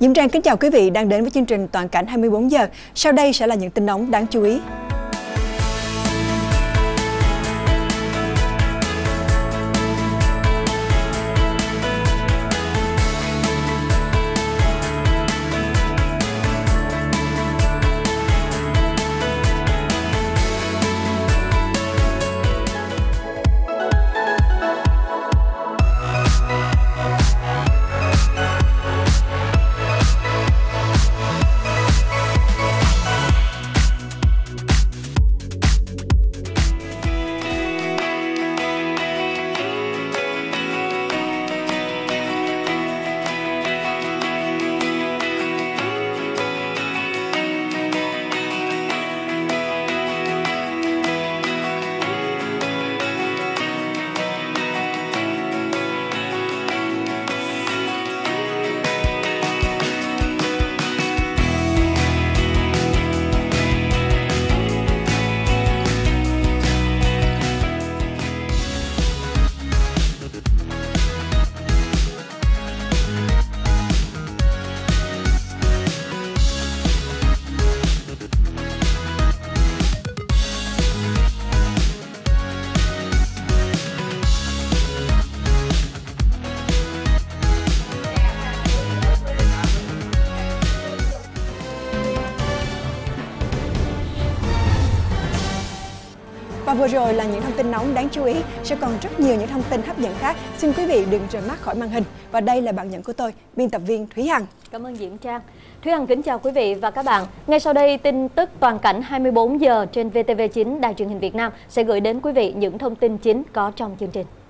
Diễm Trang kính chào quý vị đang đến với chương trình Toàn cảnh 24 giờ. Sau đây sẽ là những tin nóng đáng chú ý. Và vừa rồi là những thông tin nóng đáng chú ý, sẽ còn rất nhiều những thông tin hấp dẫn khác. Xin quý vị đừng rời mắt khỏi màn hình. Và đây là bạn nhận của tôi, biên tập viên Thúy Hằng. Cảm ơn Diễm Trang. Thúy Hằng kính chào quý vị và các bạn. Ngay sau đây, tin tức toàn cảnh 24 giờ trên VTV9 Đài truyền hình Việt Nam sẽ gửi đến quý vị những thông tin chính có trong chương trình.